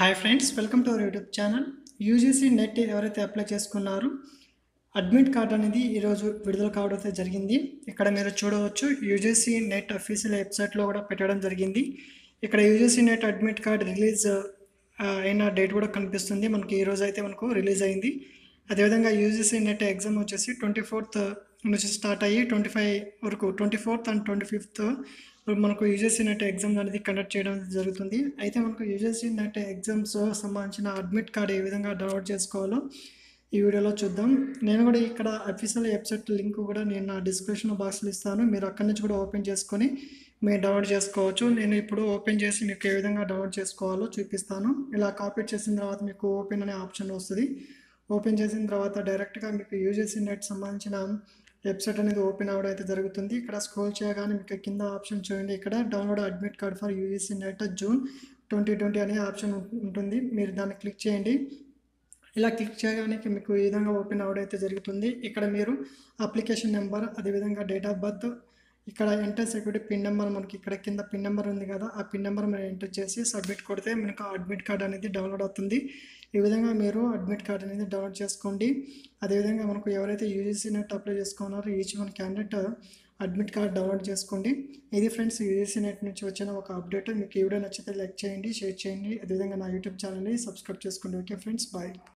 Hi friends, welcome to our YouTube channel. UGC NET ఎవరైతే apply చేసుకున్నారో admit card అనేది ఈరోజు విడుదల కావడం అయితే జరిగింది. ఇక్కడ మీరు చూడవచ్చు, యూజీసీ నెట్ అఫీషియల్ వెబ్సైట్లో కూడా పెట్టడం జరిగింది. ఇక్కడ UGC NET admit card release అయిన డేట్ కూడా కనిపిస్తుంది. మనకి ఈరోజు అయితే మనకు రిలీజ్ అయింది. అదేవిధంగా యూజీసీ నెట్ ఎగ్జామ్ వచ్చేసి 24th నుంచి స్టార్ట్ అయ్యి 25 వరకు 24th అండ్ 25th మనకు యూజీసీ నెట్ ఎగ్జామ్ అనేది కండక్ట్ చేయడం జరుగుతుంది. అయితే మనకు యూజీసీ నెట్ ఎగ్జామ్స్ సంబంధించిన అడ్మిట్ కార్డ్ ఏ విధంగా డౌన్లోడ్ చేసుకోవాలో ఈ వీడియోలో చూద్దాం. నేను కూడా ఇక్కడ అఫీషియల్ వెబ్సైట్ లింక్ కూడా నేను నా డిస్క్రిప్షన్ బాక్స్లో ఇస్తాను. మీరు అక్కడి నుంచి కూడా ఓపెన్ చేసుకొని మీరు డౌన్లోడ్ చేసుకోవచ్చు. నేను ఇప్పుడు ఓపెన్ చేసి మీకు ఏ విధంగా డౌన్లోడ్ చేసుకోవాలో చూపిస్తాను. ఇలా కాపీ చేసిన తర్వాత మీకు ఓపెన్ అనే ఆప్షన్ వస్తుంది. ఓపెన్ చేసిన తర్వాత డైరెక్ట్గా మీకు యూజీసీ నెట్ సంబంధించిన వెబ్సైట్ అనేది ఓపెన్ అవ్వడం అయితే జరుగుతుంది. ఇక్కడ స్క్రోల్ చేయగానే మీకు కింద ఆప్షన్ చూడండి, ఇక్కడ download admit card for UGC NET June 2020 అనే ఆప్షన్ ఉంటుంది. మీరు దాన్ని క్లిక్ చేయండి. ఇలా క్లిక్ చేయగానే మీకు ఈ విధంగా ఓపెన్ అవ్వడం అయితే జరుగుతుంది. ఇక్కడ మీరు అప్లికేషన్ నెంబర్, అదేవిధంగా డేట్ ఆఫ్ బర్త్, ఇక్కడ ఎంటర్ సెక్యూరిటీ పిన్ నెంబర్, మనకి ఇక్కడ కింద పిన్ నెంబర్ ఉంది కదా, ఆ పిన్ నెంబర్ మీరు ఎంటర్ చేసి సబ్మిట్ కొడితే మనకు అడ్మిట్ కార్డ్ అనేది డౌన్లోడ్ అవుతుంది. ఈ విధంగా మీరు అడ్మిట్ కార్డ్ అనేది డౌన్లోడ్ చేసుకోండి. అదేవిధంగా మనకు ఎవరైతే యూజీసీ నెట్ అప్లై చేసుకున్నారో each one candidate admit card download చేసుకోండి. ఇది ఫ్రెండ్స్ యూజీసీ నెట్ నుంచి వచ్చిన ఒక అప్డేట్. మీకు ఈ వీడియో నచ్చితే లైక్ చేయండి, షేర్ చేయండి. అదేవిధంగా నా యూట్యూబ్ ఛానల్ని సబ్స్క్రైబ్ చేసుకోండి. Okay friends, bye.